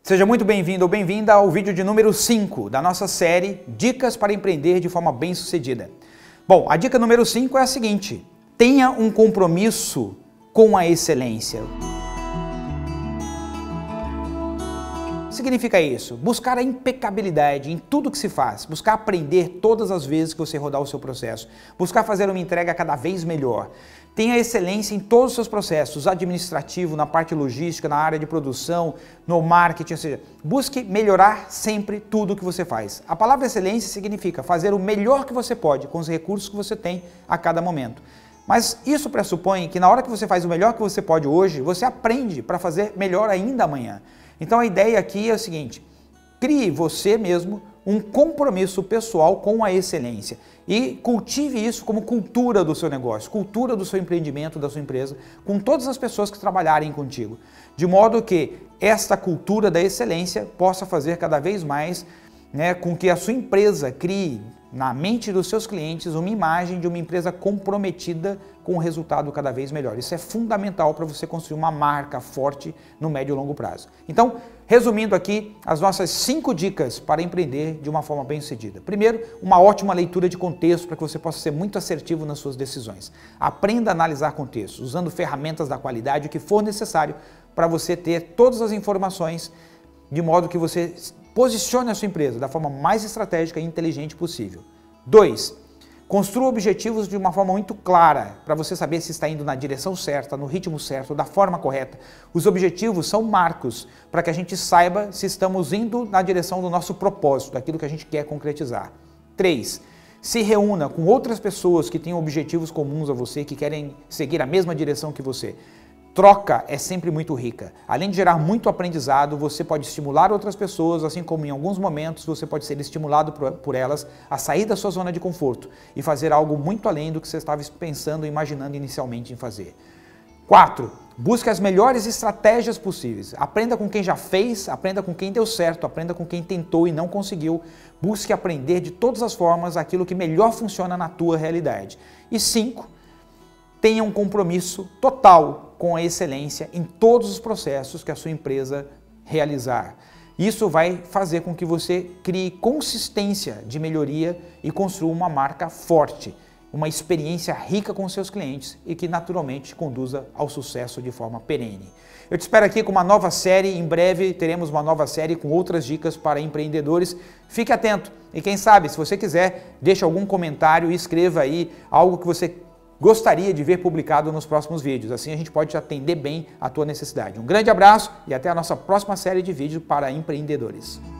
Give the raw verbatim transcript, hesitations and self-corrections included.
Seja muito bem-vindo ou bem-vinda ao vídeo de número cinco da nossa série Dicas para Empreender de Forma Bem-Sucedida. Bom, a dica número cinco é a seguinte: tenha um compromisso com a excelência. Significa isso? Buscar a impecabilidade em tudo que se faz, buscar aprender todas as vezes que você rodar o seu processo, buscar fazer uma entrega cada vez melhor. Tenha excelência em todos os seus processos, administrativo, na parte logística, na área de produção, no marketing, ou seja, busque melhorar sempre tudo que você faz. A palavra excelência significa fazer o melhor que você pode com os recursos que você tem a cada momento. Mas isso pressupõe que na hora que você faz o melhor que você pode hoje, você aprende para fazer melhor ainda amanhã. Então a ideia aqui é o seguinte: crie você mesmo um compromisso pessoal com a excelência e cultive isso como cultura do seu negócio, cultura do seu empreendimento, da sua empresa, com todas as pessoas que trabalharem contigo, de modo que esta cultura da excelência possa fazer cada vez mais, né, com que a sua empresa crie na mente dos seus clientes uma imagem de uma empresa comprometida com um resultado cada vez melhor. Isso é fundamental para você construir uma marca forte no médio e longo prazo. Então, resumindo aqui as nossas cinco dicas para empreender de uma forma bem-sucedida. Primeiro, uma ótima leitura de contexto para que você possa ser muito assertivo nas suas decisões. Aprenda a analisar contextos, usando ferramentas da qualidade, o que for necessário para você ter todas as informações de modo que você posicione a sua empresa da forma mais estratégica e inteligente possível. Dois, construa objetivos de uma forma muito clara para você saber se está indo na direção certa, no ritmo certo, da forma correta. Os objetivos são marcos para que a gente saiba se estamos indo na direção do nosso propósito, daquilo que a gente quer concretizar. Três, se reúna com outras pessoas que tenham objetivos comuns a você, que querem seguir a mesma direção que você. Troca é sempre muito rica. Além de gerar muito aprendizado, você pode estimular outras pessoas, assim como em alguns momentos você pode ser estimulado por elas a sair da sua zona de conforto e fazer algo muito além do que você estava pensando e imaginando inicialmente em fazer. Quatro, busque as melhores estratégias possíveis. Aprenda com quem já fez, aprenda com quem deu certo, aprenda com quem tentou e não conseguiu. Busque aprender de todas as formas aquilo que melhor funciona na tua realidade. E cinco, tenha um compromisso total com a excelência em todos os processos que a sua empresa realizar. Isso vai fazer com que você crie consistência de melhoria e construa uma marca forte, uma experiência rica com seus clientes e que naturalmente conduza ao sucesso de forma perene. Eu te espero aqui com uma nova série. Em breve teremos uma nova série com outras dicas para empreendedores. Fique atento e quem sabe, se você quiser, deixe algum comentário e escreva aí algo que você gostaria de ver publicado nos próximos vídeos. Assim a gente pode atender bem a tua necessidade. Um grande abraço e até a nossa próxima série de vídeos para empreendedores.